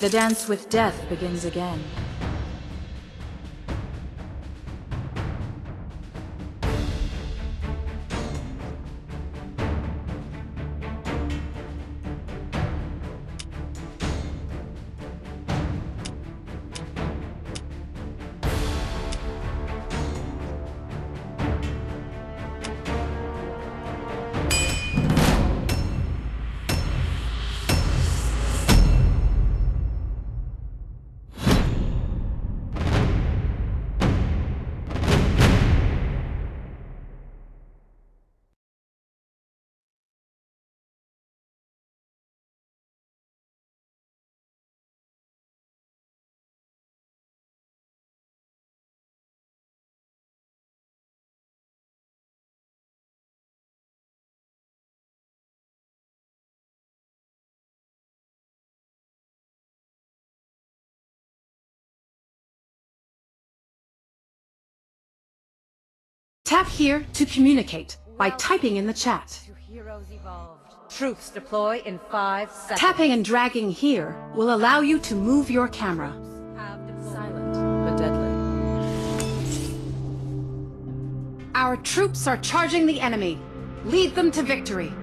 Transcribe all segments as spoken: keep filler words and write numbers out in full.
The dance with death begins again. Tap here to communicate by typing in the chat. Heroes evolved. Troops deploy in five seconds. Tapping and dragging here will allow you to move your camera. Silent, but deadly. Our troops are charging the enemy. Lead them to victory.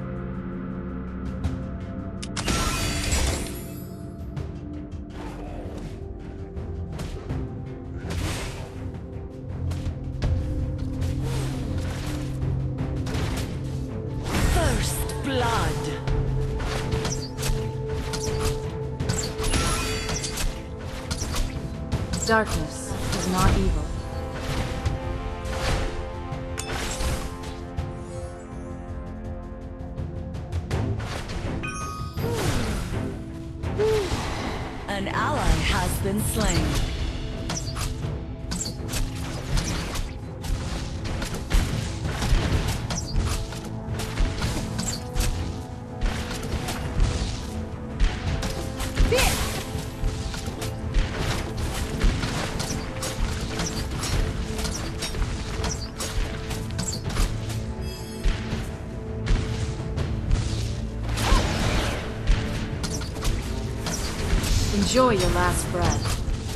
Blood. Darkness is not evil. An ally has been slain. Enjoy your last breath.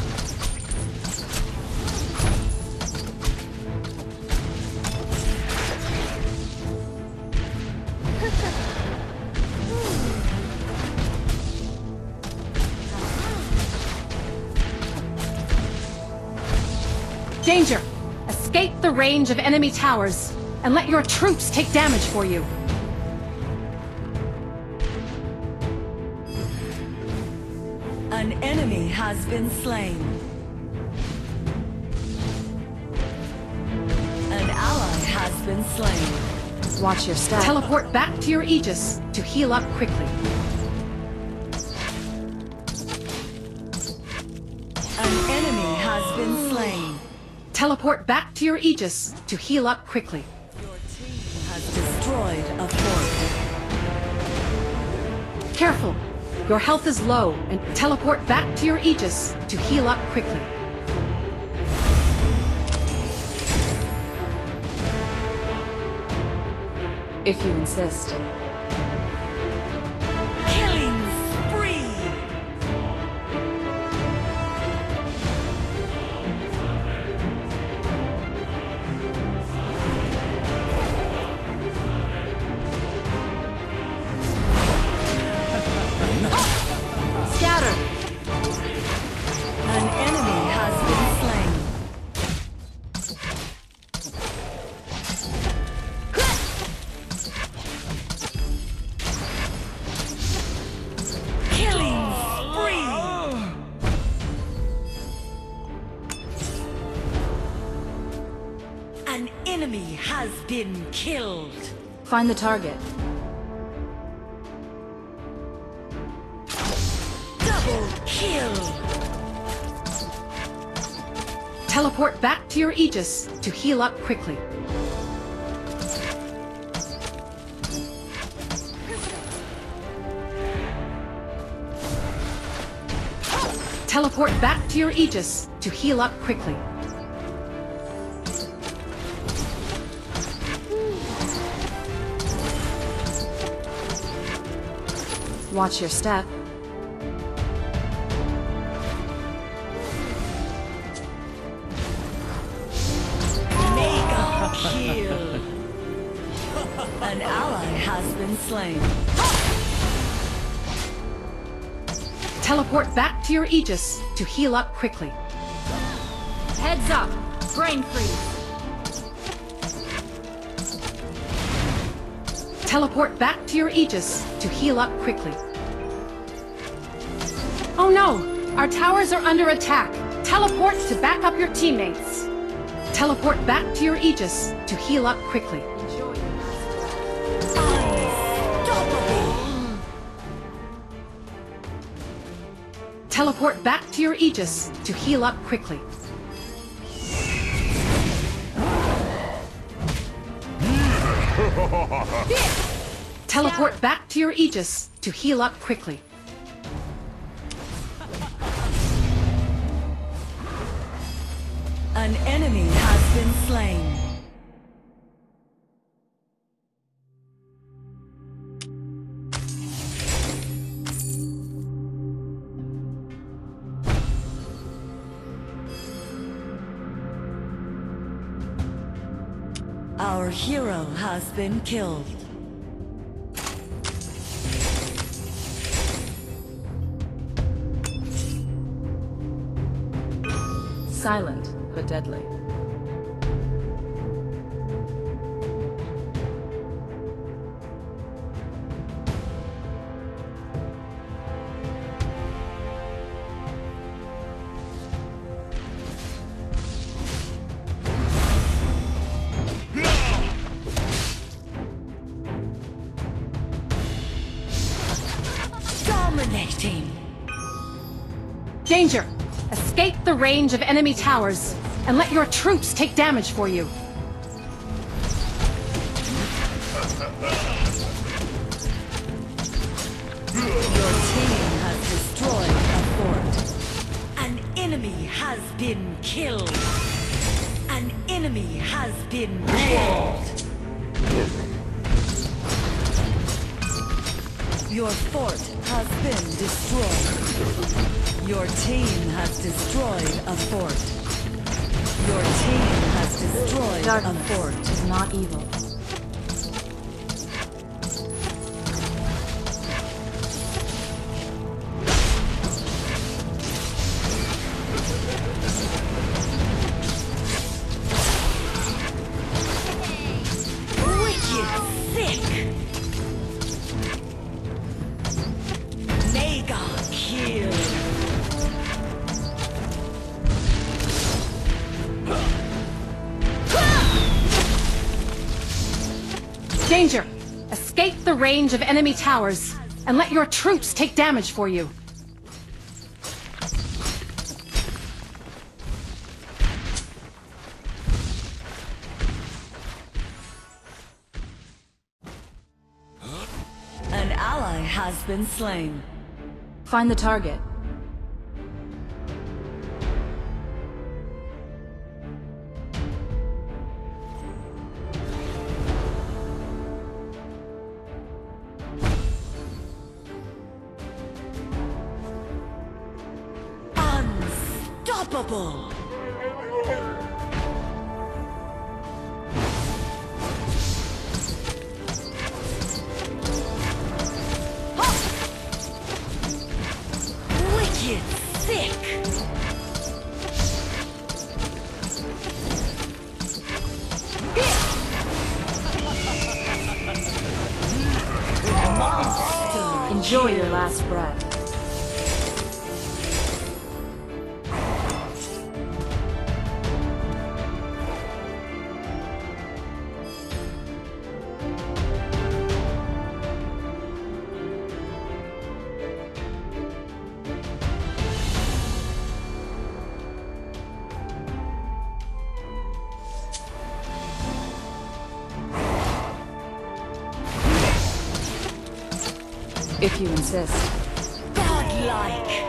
Danger! Escape the range of enemy towers and let your troops take damage for you. An enemy has been slain. An ally has been slain. Watch your step. Teleport back to your Aegis to heal up quickly. An enemy has been slain. Teleport back to your Aegis to heal up quickly. Your team has destroyed a fort. Careful! Your health is low, and teleport back to your Aegis to heal up quickly. If you insist. Killing spree! Scatter! An enemy has been slain. Killing spree! An enemy has been killed. Find the target. Double kill! Teleport back to your Aegis to heal up quickly. Teleport back to your Aegis to heal up quickly. Watch your step. has been slain. Teleport back to your Aegis to heal up quickly. Heads up! Brain freeze! Teleport back to your Aegis to heal up quickly. Oh no! Our towers are under attack! Teleport to back up your teammates! Teleport back to your Aegis to heal up quickly. Enjoy your Teleport back to your Aegis to heal up quickly. Teleport back to your Aegis to heal up quickly. An enemy has been slain. Our hero has been killed. silent but deadly. Dominating. Danger! Escape the range of enemy towers, and let your troops take damage for you. Your team has destroyed a fort. An enemy has been killed. An enemy has been killed. Your fort has been destroyed. Your team has destroyed a fort. Your team has destroyed Darkness a fort. is not evil. Wicked sick. Mega kill. Danger! Escape the range of enemy towers, and let your troops take damage for you. An ally has been slain. Find the target. Unstoppable. Wicked sick. Monster. Enjoy your last breath. If you insist. Godlike.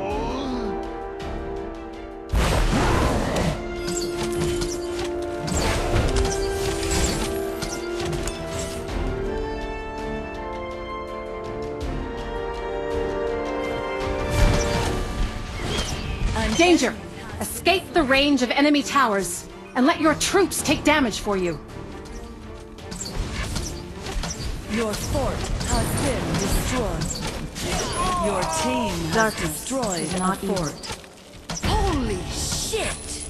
Danger! Escape the range of enemy towers, and let your troops take damage for you. Your fort has been destroyed. Your team has Darkness destroyed is a not evil. fort. Holy shit!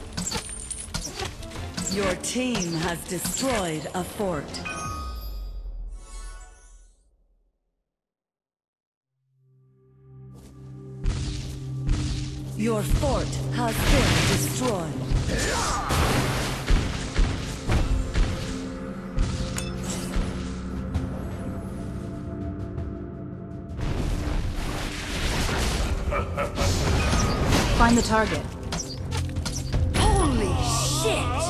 Your team has destroyed a fort. Your fort has been destroyed. Find the target. Holy shit!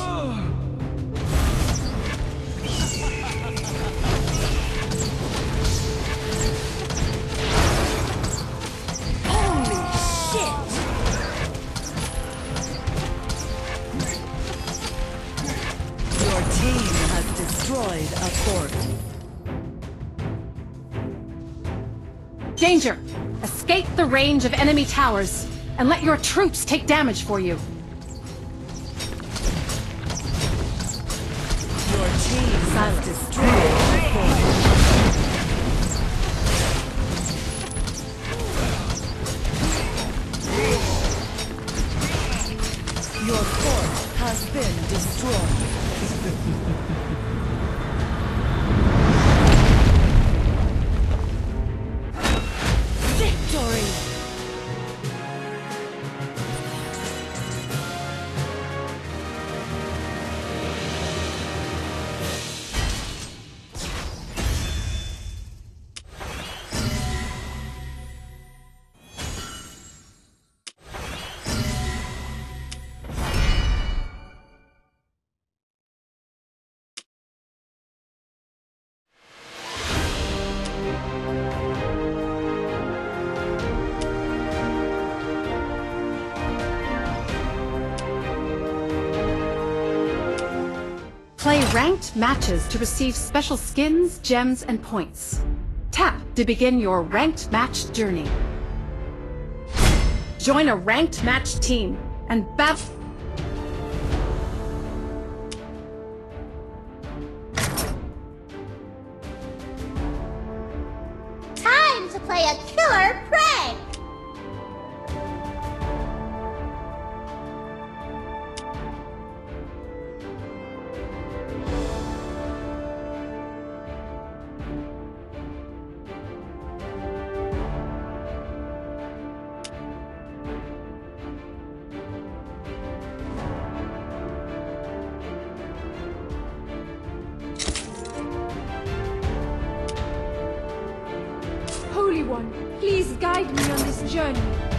Holy shit! Your team has destroyed a fort. Danger! Escape the range of enemy towers, and let your troops take damage for you. Your team has destroyed a fort. Your fort has been destroyed. Victory! Play ranked matches to receive special skins, gems, and points. Tap to begin your ranked match journey. Join a ranked match team and battle. Time to play a killer prank! Holy One, please guide me on this journey.